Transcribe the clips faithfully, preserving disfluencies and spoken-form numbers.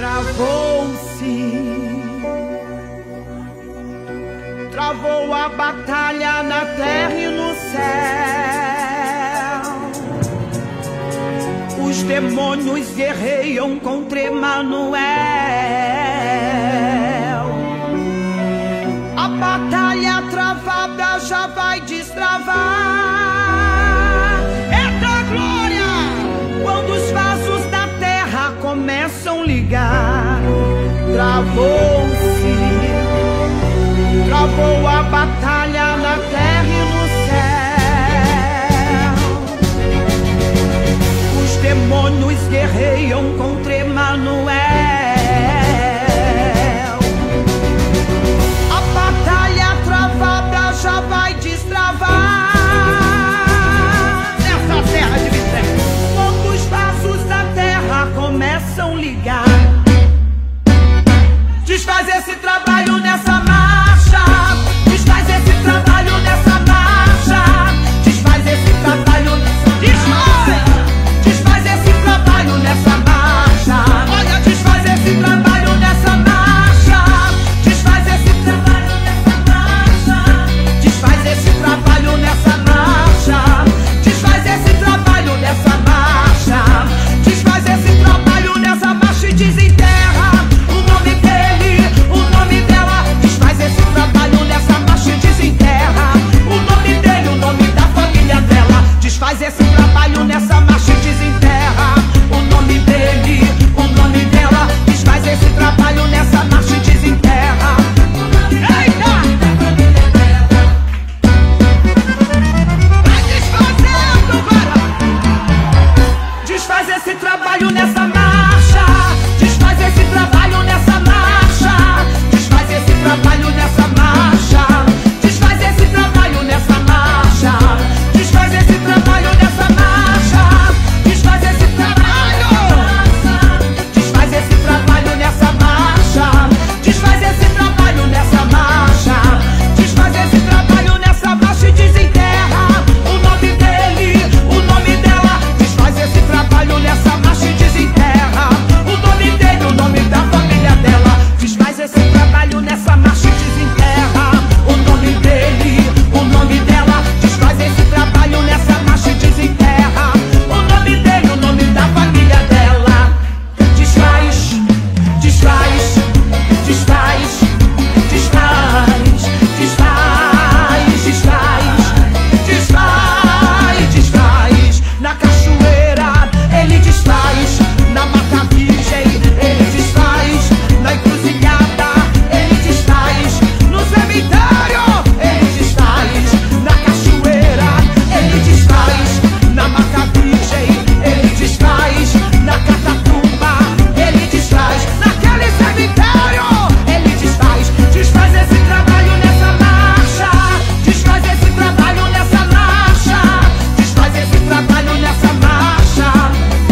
Travou a batalha na terra e no céu. Os demônios guerreiam contra Emanuel. A batalha travada já vai destravar. Eita glória! Quando os vasos da terra começam a ligar, travou-se. Travou a batalha na terra e no céu. Os demônios guerreiam contra Emanuel. A batalha travada já vai destravar nessa terra de mistério. Quando os vasos da terra começam a ligar, desfaz esse trabalho nessa marcha. Desfaz esse trabalho nessa marcha. Desfaz esse trabalho nessa marcha. Desfaz esse trabalho nessa marcha. Olha, desfaz esse trabalho nessa marcha. Desfaz esse trabalho nessa marcha. Desfaz esse trabalho nessa marcha. Desfaz esse trabalho nessa marcha. Desfaz esse trabalho nessa marcha e desenterra o nome dele, o nome dela. Desfaz esse trabalho nessa marcha e desenterra o nome dele, o nome da família dela. Desfaz esse trabalho nessa marcha e desenterra o nome dele, o nome dela. Desfaz esse trabalho nessa marcha e desenterra. Eita! Vai desfazendo, cara! Desfaz esse trabalho nessa marcha. Desfaz esse trabalho nessa marcha. Desfaz esse trabalho nessa marcha. Desfaz esse trabalho nessa marcha. Desfaz esse trabalho nessa marcha. Desfaz esse trabalho. Desfaz esse trabalho nessa marcha. Desfaz esse trabalho nessa marcha. Desfaz esse trabalho nessa marcha e desenterra o nome dele, o nome dela. Desfaz esse trabalho nessa marcha e desenterra o nome dele, o nome da família dela. Desfaz esse trabalho nessa marcha e desenterra o nome dele, o nome dela. Desfaz esse trabalho nessa marcha e desenterra o nome dele, o nome da família dela. Desfaz, desfaz, desfaz, desfaz, desfaz, desfaz, desfaz, desfaz. Na cachoeira ele desfaz, na mata virgem ele desfaz, na encruzilhada ele desfaz, no cemitério ele desfaz, na cachoeira ele desfaz, na mata virgem ele desfaz, na catacumba ele desfaz, naquele cemitério ele desfaz. Desfaz esse trabalho nessa marcha. Desfaz esse trabalho nessa marcha. Desfaz esse trabalho nessa marcha.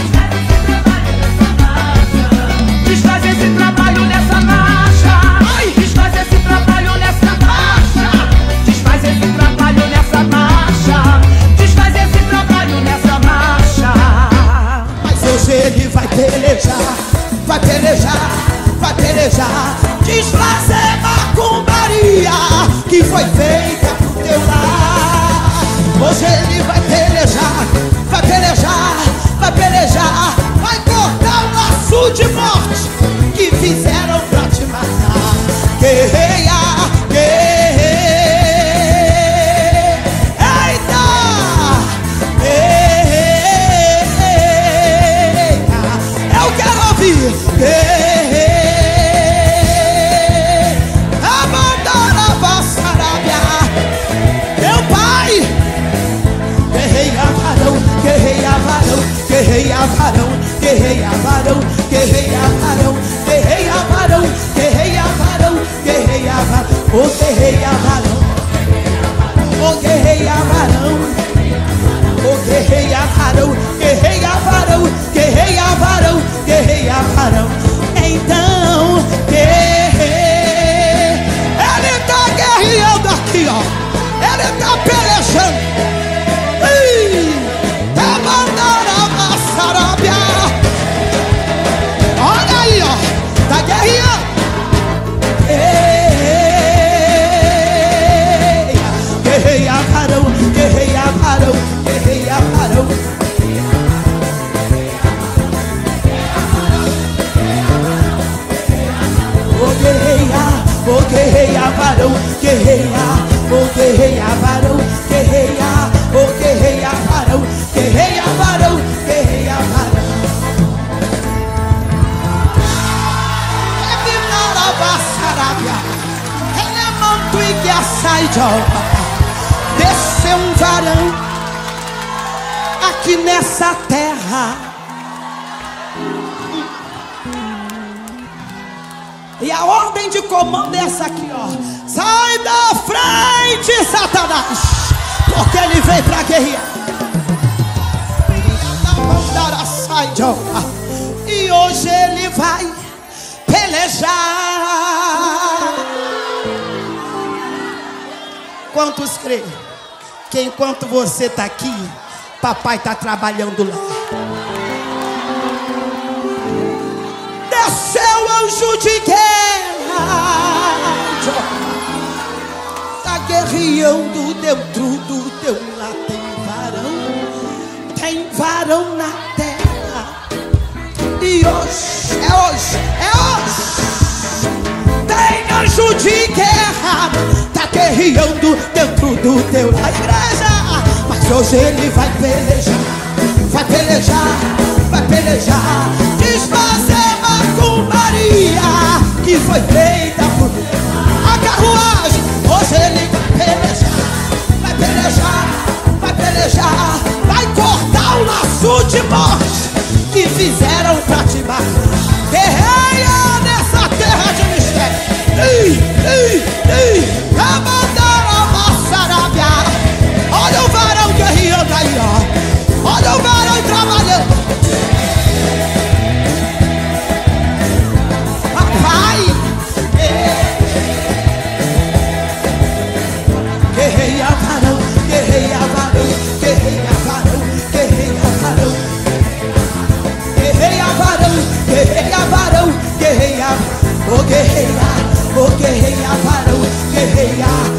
Desfaz esse trabalho nessa marcha. Ai, desfaz esse trabalho nessa marcha. Desfaz esse trabalho nessa marcha. Desfaz esse trabalho nessa marcha. Mas hoje ele vai pelejar, vai pelejar, vai pelejar. Desfazer macumbaria que foi feita pro teu lar. Hoje ele vai pelejar, vai pelejar, vai pelejar. Vai cortar o laço de morte que fizeram pra te matar. Guerreia, guerreia. Eita! Guerreia. Eu quero ouvir. Guerreia. Abandona a vossa arábia. Meu pai. Guerreia varão, guerreia varão, guerreia varão, guerreia varão, guerreia varão, guerreia varão, guerreia varão, guerreia varão, ô guerreia varão, ô guerreia varão, ô guerreia varão, guerreia varão, guerreia varão, guerreia varão. varão, guerreia, oh guerreia, varão, guerreia, oh guerreia, varão, guerreia, varão, guerreia, varão. Desceu um varão aqui nessa terra, e a ordem de comando é essa aqui, ó: sai da frente, Satanás, porque ele veio pra guerrear. E hoje ele vai pelejar. Quantos creem que enquanto você está aqui, papai está trabalhando lá? Desceu anjo de guerra, está guerreando dentro do teu lar. Tem varão, tem varão na terra. E hoje, é hoje, é hoje. Tem anjo de guerra, tá guerreando dentro do teu lar, igreja. Mas hoje ele vai pelejar, vai pelejar, vai pelejar, desfazer macumbaria que foi feita por a carruagem. Hoje ele vai pelejar, vai pelejar, vai pelejar, vai cortar o laço de morte que fizeram pra te matar. Guerreia nessa terra de mistério. Ei, ei, ei, abandonaram a nossa Arábia. Olha o varão guerreando aí, ó. Olha o varão trabalhando. Papai, guerreia varão, guerreia varão, guerreia varão, guerreia varão, guerreia varão, guerreia varão, guerreia, oh guerreia, oh guerreia varão, guerreia.